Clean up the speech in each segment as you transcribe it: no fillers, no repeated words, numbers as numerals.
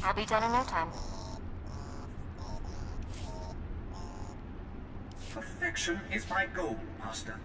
I'll be done in no time. Perfection is my goal, Master.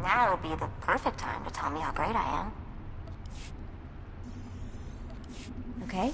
Now would be the perfect time to tell me how great I am. Okay?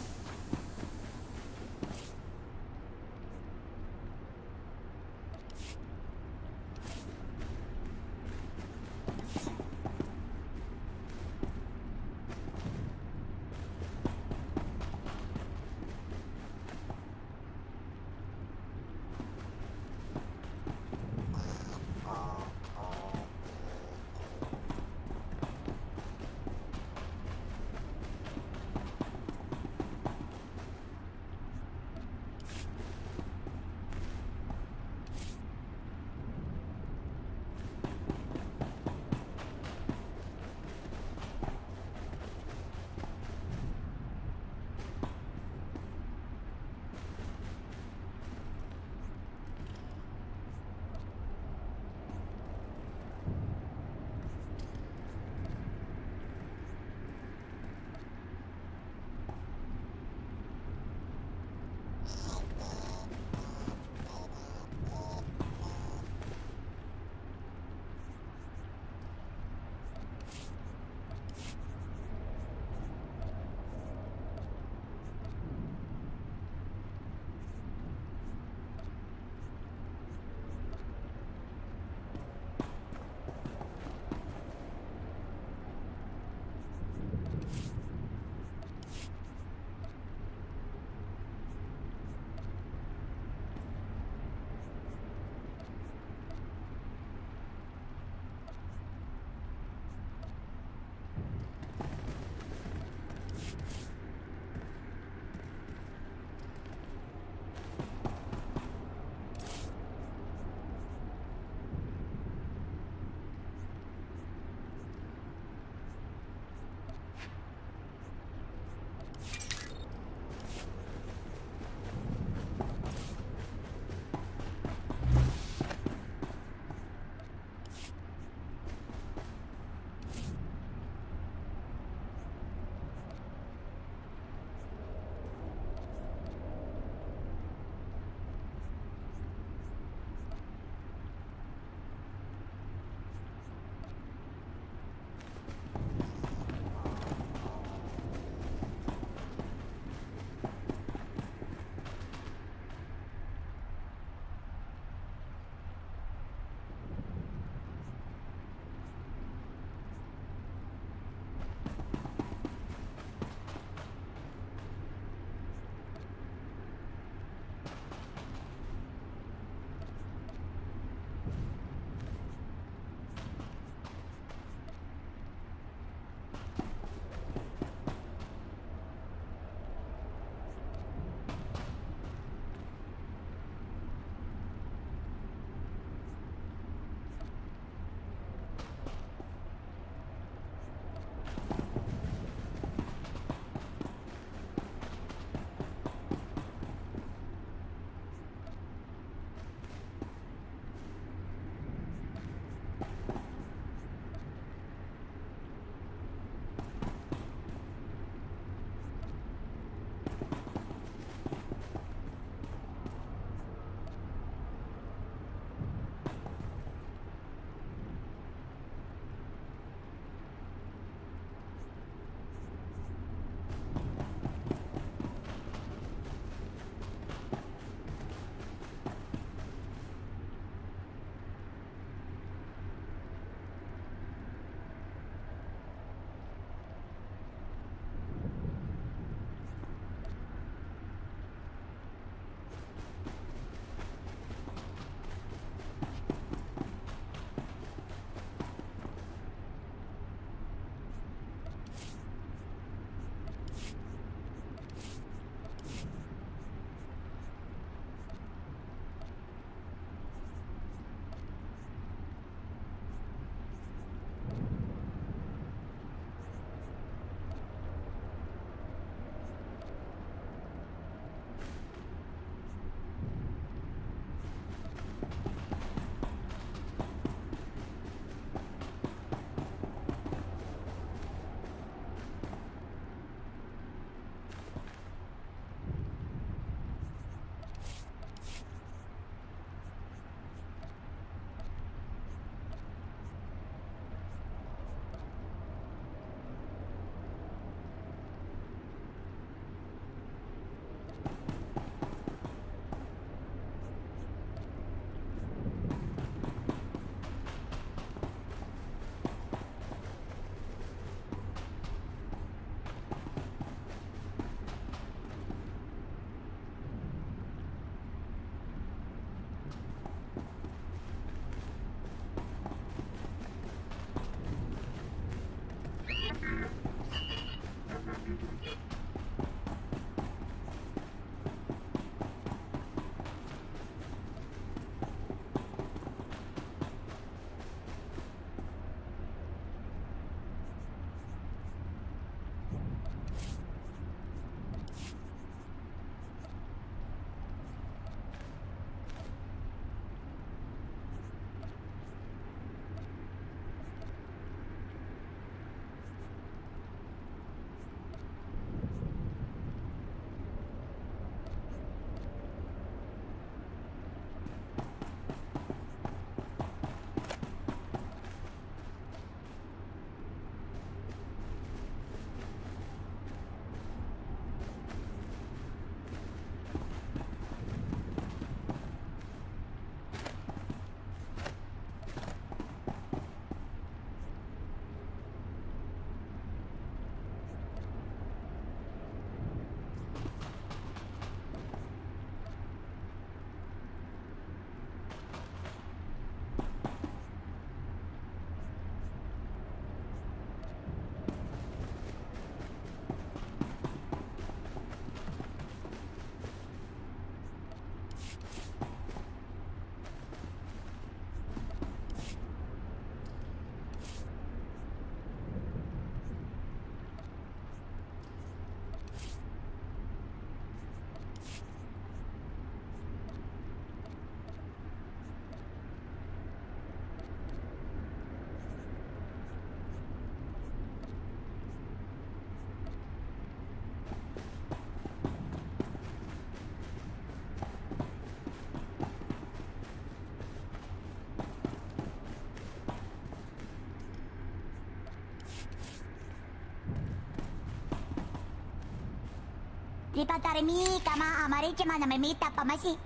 Tripataremi kama amarichima namemita pamasi.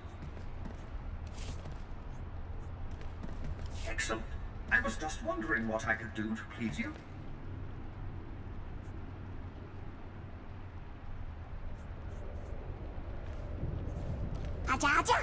Excellent. I was just wondering what I could do to please you. Acha acha.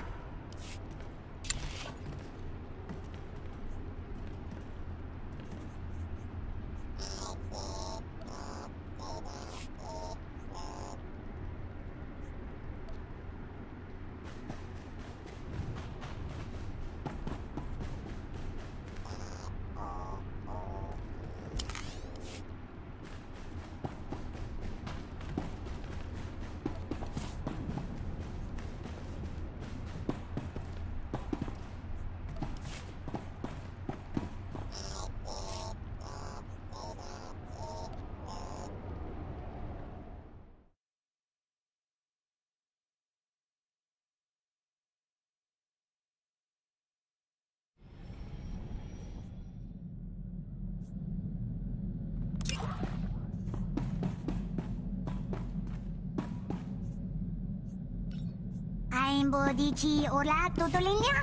Aimbo dici ora tutulinya?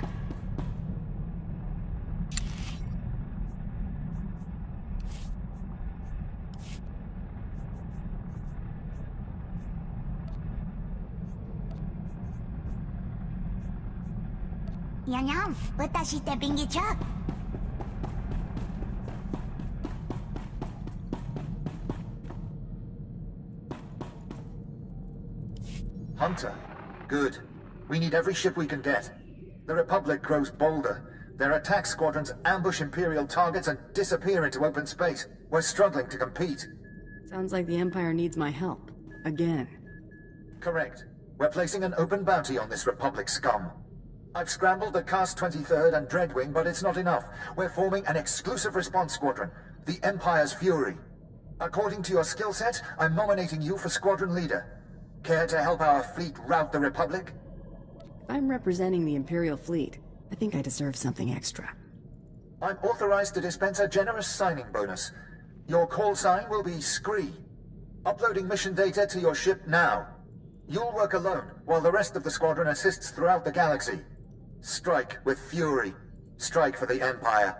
Yang, watashi te pingi cha. Hunter, good. We need every ship we can get. The Republic grows bolder. Their attack squadrons ambush Imperial targets and disappear into open space. We're struggling to compete. Sounds like the Empire needs my help. Again. Correct. We're placing an open bounty on this Republic scum. I've scrambled the Cast 23rd and Dreadwing, but it's not enough. We're forming an exclusive response squadron, the Empire's Fury. According to your skill set, I'm nominating you for squadron leader. Care to help our fleet rout the Republic? If I'm representing the Imperial fleet, I think I deserve something extra. I'm authorized to dispense a generous signing bonus. Your call sign will be Scree. Uploading mission data to your ship now. You'll work alone, while the rest of the squadron assists throughout the galaxy. Strike with fury. Strike for the Empire.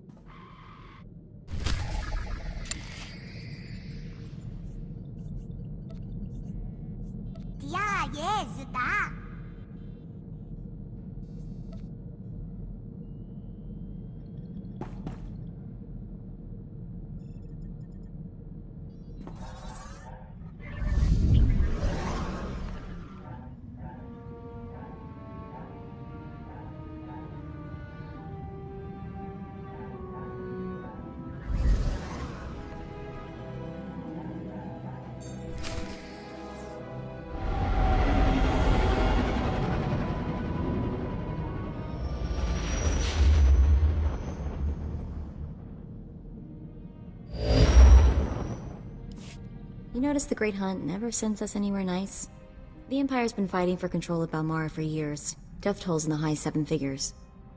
Yeah, yes, da. You notice the Great Hunt never sends us anywhere nice? The Empire's been fighting for control of Balmora for years. Death tolls in the high 7 figures.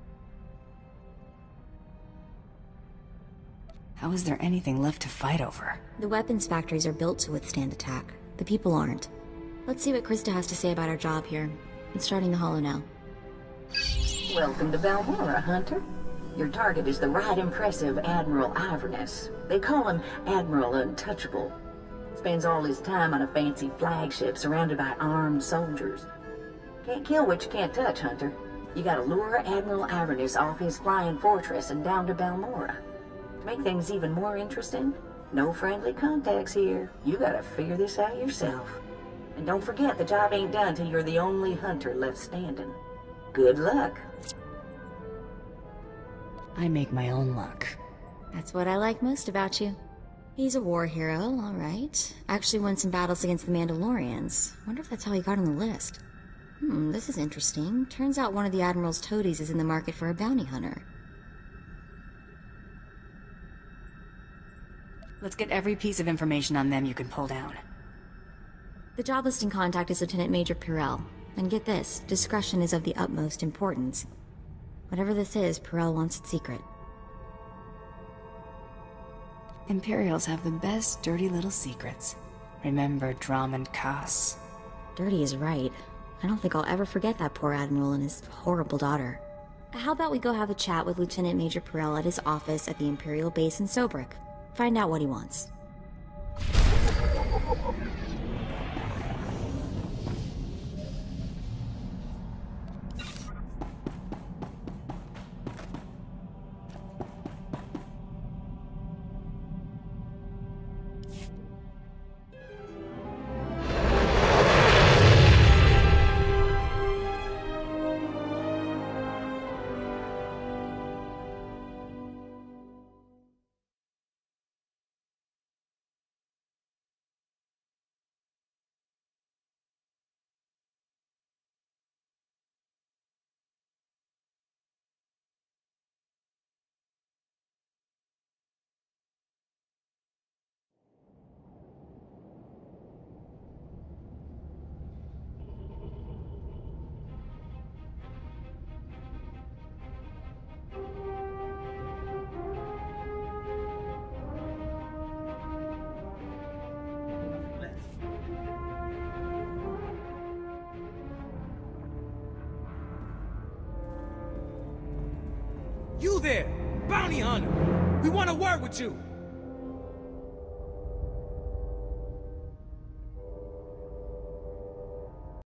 How is there anything left to fight over? The weapons factories are built to withstand attack. The people aren't. Let's see what Krista has to say about our job here. It's starting the holo now. Welcome to Balmora, Hunter. Your target is the right impressive Admiral Iverness. They call him Admiral Untouchable. Spends all his time on a fancy flagship surrounded by armed soldiers. Can't kill what you can't touch, Hunter. You gotta lure Admiral Iverness off his flying fortress and down to Balmora. To make things even more interesting, no friendly contacts here. You gotta figure this out yourself. And don't forget, the job ain't done till you're the only hunter left standing. Good luck. I make my own luck. That's what I like most about you. He's a war hero, all right. Actually won some battles against the Mandalorians. Wonder if that's how he got on the list. This is interesting. Turns out one of the Admiral's toadies is in the market for a bounty hunter. Let's get every piece of information on them you can pull down. The job listing contact is Lieutenant Major Pyrell. And get this, discretion is of the utmost importance. Whatever this is, Pyrell wants it secret. Imperials have the best dirty little secrets. Remember Drummond Cass? Dirty is right. I don't think I'll ever forget that poor Admiral and his horrible daughter. How about we go have a chat with Lieutenant Major Perel at his office at the Imperial Base in Sobrik? Find out what he wants. You there! Bounty hunter! We want to work with you!